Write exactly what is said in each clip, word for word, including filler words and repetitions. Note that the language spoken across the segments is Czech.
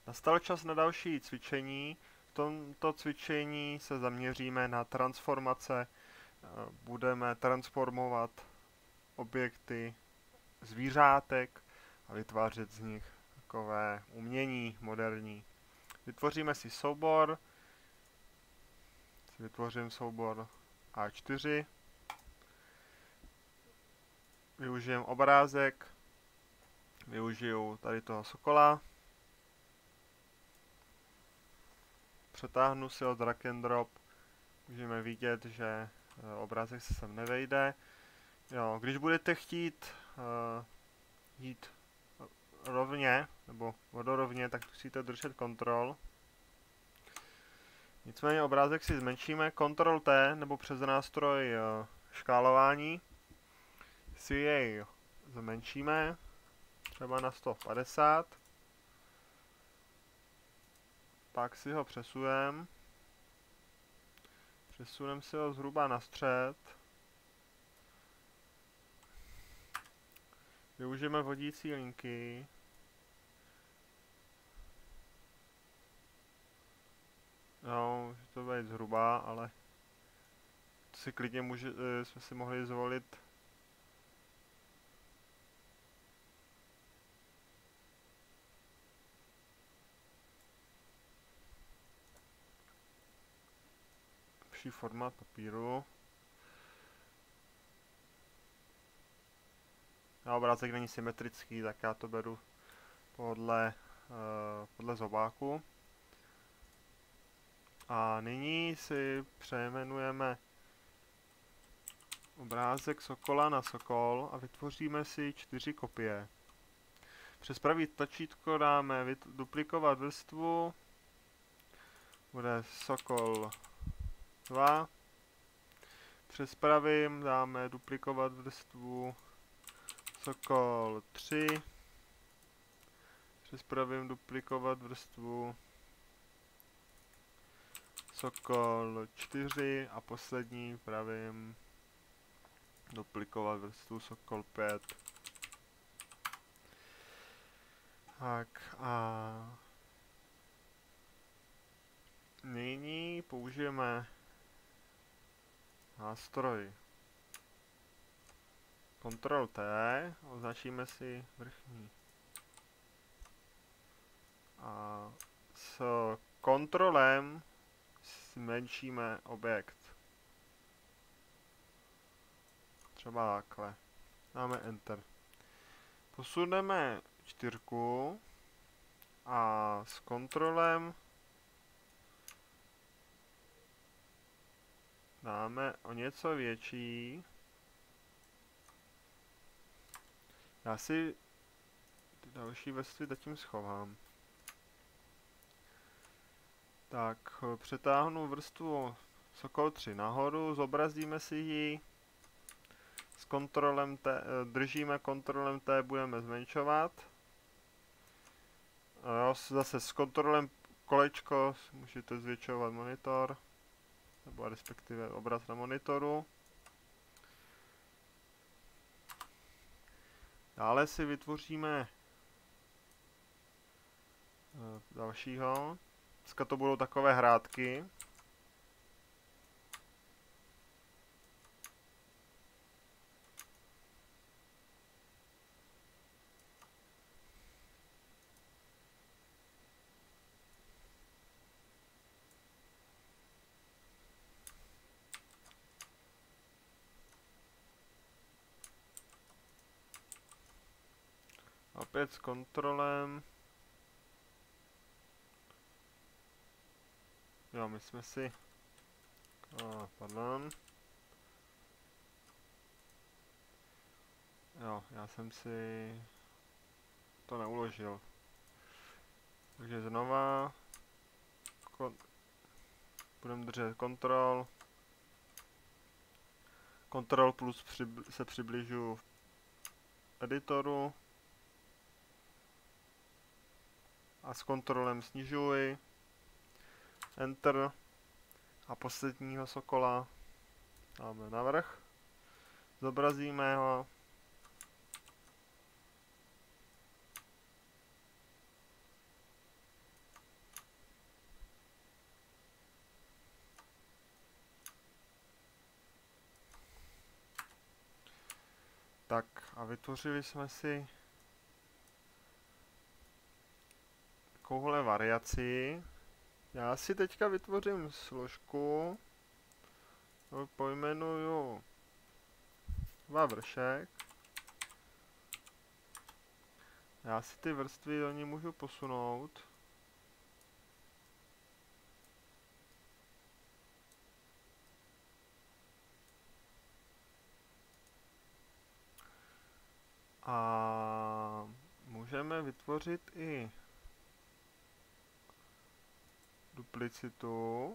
Nastal čas na další cvičení. V tomto cvičení se zaměříme na transformace. Budeme transformovat objekty zvířátek a vytvářet z nich takové umění moderní. Vytvoříme si soubor. Vytvořím soubor A čtyři. Využijem obrázek. Využiju tady toho sokola. Přetáhnu si ho drag and drop. Můžeme vidět, že obrázek se sem nevejde. Jo, když budete chtít uh, jít rovně, nebo vodorovně, tak musíte držet Ctrl. Nicméně obrázek si zmenšíme. Ctrl T, nebo přes nástroj uh, škálování si jej zmenšíme. Třeba na sto padesát. Pak si ho přesunem. Přesunem si ho zhruba na střed. Využijeme vodící linky. No, může to být zhruba, ale to si klidně může, jsme si mohli zvolit lepší formát papíru. A obrázek není symetrický, tak já to beru podle, uh, podle zobáku. A nyní si přejmenujeme obrázek sokola na sokol a vytvoříme si čtyři kopie. Přes pravý tlačítko dáme duplikovat vrstvu. Bude sokol dva. Přes pravým dáme duplikovat vrstvu sokol tři. Přes pravým duplikovat vrstvu sokol čtyři a poslední pravým duplikovat vrstvu sokol pět. Tak a nyní použijeme nástroj Ctrl T, označíme si vrchní a s kontrolem zmenšíme objekt. Třeba takhle. Dáme Enter. Posuneme čtyřku a s kontrolem dáme o něco větší. Já si ty další vrstvy zatím schovám. Tak, přetáhnu vrstvu sokol tři nahoru, zobrazíme si ji. S kontrolem T, držíme kontrolem T, budeme zmenšovat. A jo, zase s kontrolem kolečko můžete zvětšovat monitor, nebo respektive obraz na monitoru. Dále si vytvoříme dalšího. Dneska to budou takové hrátky. Opět s kontrolem. Jo, my jsme si... Oh, pardon. Jo, já jsem si to neuložil. Takže znova budeme držet kontrol. Kontrol plus přibl se přibližu v editoru. A s kontrolem snižuji. Enter. A posledního sokola dáme navrch. Zobrazíme ho. Tak a vytvořili jsme si takovouhle variaci. Já si teďka vytvořím složku, pojmenuju dva vršek. Já si ty vrstvy do ní můžu posunout. A můžeme vytvořit i duplicitu.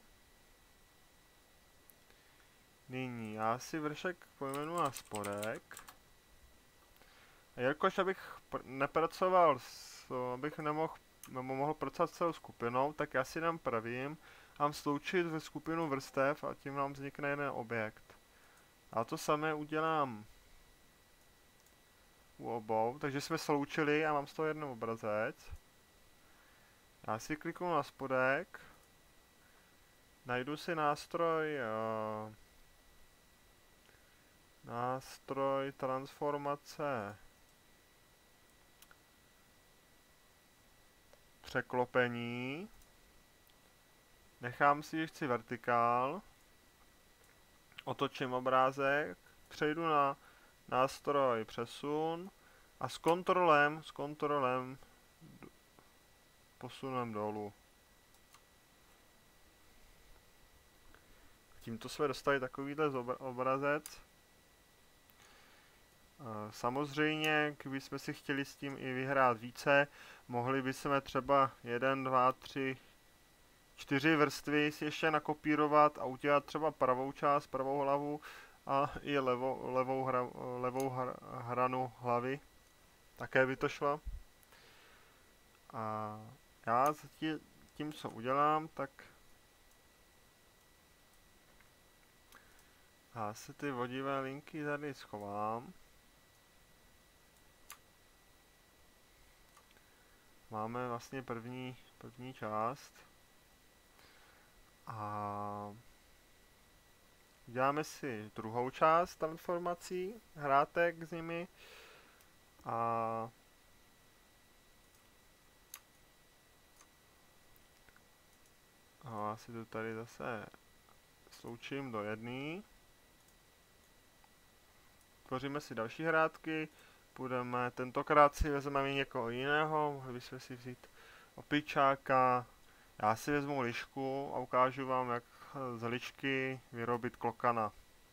Nyní já si vršek pojmenuji na spodek. A jelikož abych nepracoval, s, abych nemohl, nebo mohl pracovat s celou skupinou, tak já si dám pravým a mám sloučit ve skupinu vrstev a tím nám vznikne jeden objekt. A to samé udělám u obou, takže jsme sloučili a mám z toho jeden obrazec. Já si kliknu na spodek, najdu si nástroj uh, nástroj transformace překlopení, nechám si, že chci vertikál, otočím obrázek, přejdu na nástroj přesun a s kontrolem, s kontrolem posunem dolů. Tímto jsme dostali takovýhle obrazec. Samozřejmě, kdybychom si chtěli s tím i vyhrát více, mohli bychom třeba jedna, dva, tři, čtyři vrstvy si ještě nakopírovat a udělat třeba pravou část, pravou hlavu a i levou, levou, hra, levou hra, hranu hlavy. Také by to šlo. A já tím, co udělám, tak já si ty vodivé linky tady schovám. Máme vlastně první, první část. A uděláme si druhou část transformací, hrátek s nimi. A já si to tady zase sloučím do jedné. Tvoříme si další hrátky. Půjdeme, tentokrát si vezmeme někoho jiného, mohli bychom si vzít opičáka. Já si vezmu lišku a ukážu vám, jak z lišky vyrobit klokana.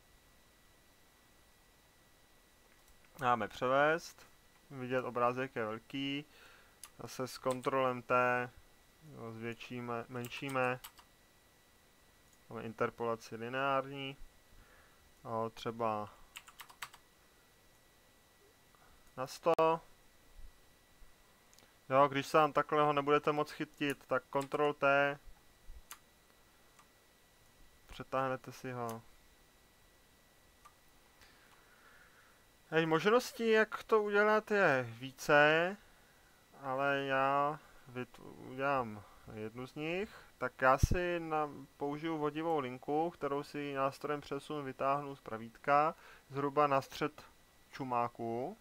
Máme převést, vidět obrázek je velký, zase s kontrolem T jo, zvětšíme, menšíme, máme interpolaci lineární, jo, třeba na sto. Jo, když se vám takhle ho nebudete moc chytit, tak kontrol T. Přetáhnete si ho. Hej, možností, jak to udělat, je více, ale já udělám jednu z nich. Tak já si na, použiju vodivou linku, kterou si nástrojem přesun vytáhnu z pravítka, zhruba na střed čumáku.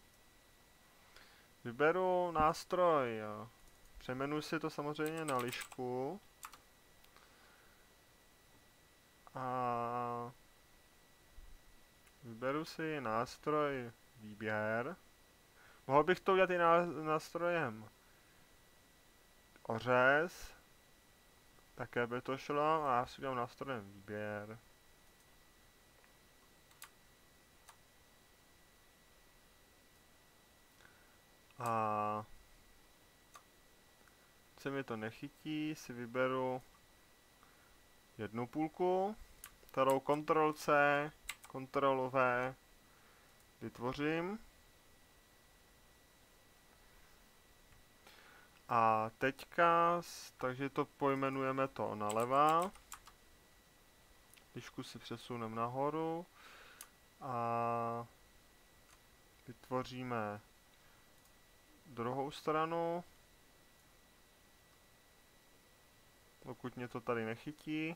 Vyberu nástroj, jo. Přejmenuji si to samozřejmě na lišku. A vyberu si nástroj výběr. Mohl bych to udělat i nástrojem ořez. Také by to šlo a já si udělám nástrojem výběr. A se mi to nechytí, si vyberu jednu půlku, kterou kontrol C, kontrol V vytvořím. A teďka, takže to pojmenujeme to naleva. Lišku si přesuneme nahoru a vytvoříme druhou stranu, pokud mě to tady nechytí.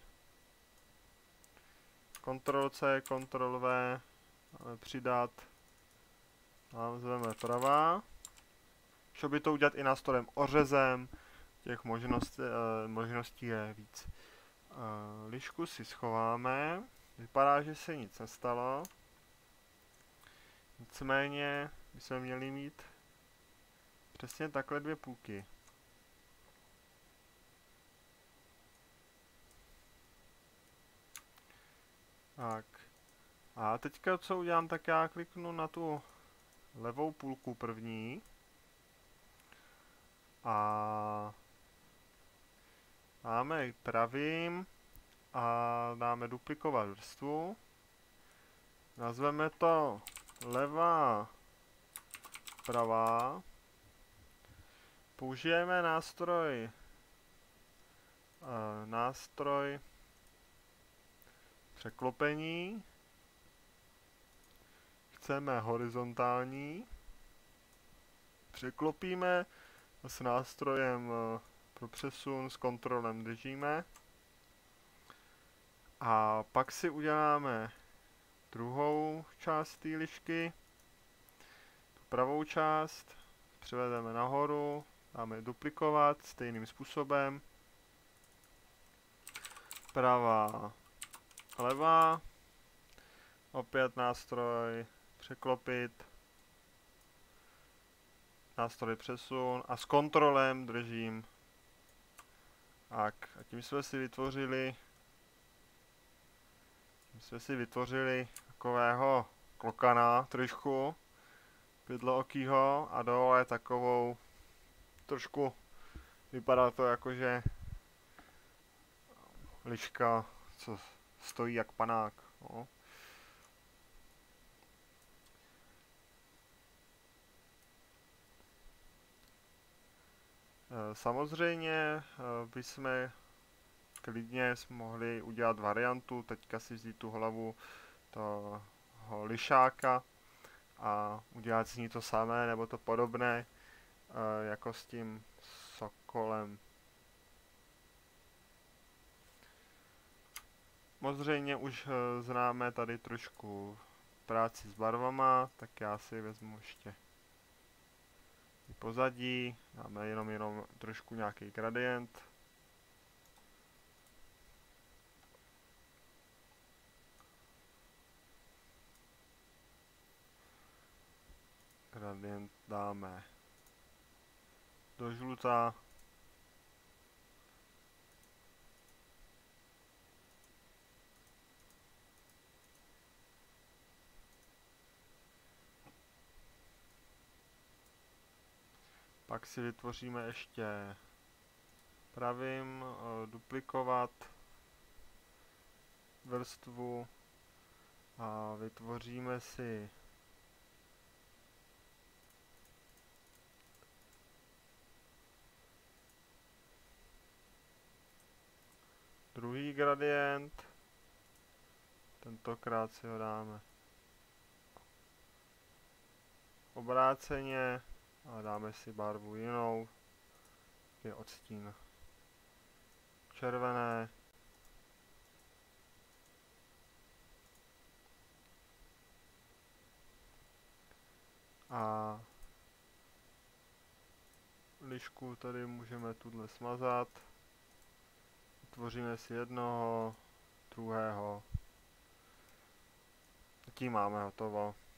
kontrol C, kontrol V, ale přidat Nazveme pravá. Šlo by to udělat i nástrojem ořezem, těch možností, uh, možností je víc. Uh, lišku si schováme, vypadá, že se nic nestalo. Nicméně bychom měli mít přesně takhle dvě půlky. Tak. A teďka co udělám, tak já kliknu na tu levou půlku první. A dáme ji pravým a dáme duplikovat vrstvu. Nazveme to levá, pravá. Použijeme nástroj uh, nástroj překlopení. Chceme horizontální. Překlopíme s nástrojem uh, pro přesun s kontrolem držíme. A pak si uděláme druhou část té lišky. Tu pravou část převedeme nahoru, dáme duplikovat stejným způsobem. Pravá, levá. Opět nástroj překlopit. Nástroj přesun a s kontrolem držím. Tak, a tím jsme si vytvořili tím jsme si vytvořili takového klokana trošku, pětlookýho a dole takovou trošku, vypadá to jako, že liška, co stojí jak panák. No. Samozřejmě bychom klidně mohli udělat variantu, teďka si vzít tu hlavu toho lišáka a udělat z ní to samé nebo to podobné jako s tím sokolem. Samozřejmě už známe tady trošku práci s barvama, tak já si vezmu ještě pozadí, dáme jenom, jenom trošku nějaký gradient. Gradient dáme do žlutá. Pak si vytvoříme ještě pravým uh, duplikovat vrstvu a vytvoříme si druhý gradient. Tentokrát si ho dáme obráceně a dáme si barvu jinou, je odstín červené. A lišku tady můžeme tuhle smazat. Tvoříme si jednoho, druhého. Tím máme hotovo.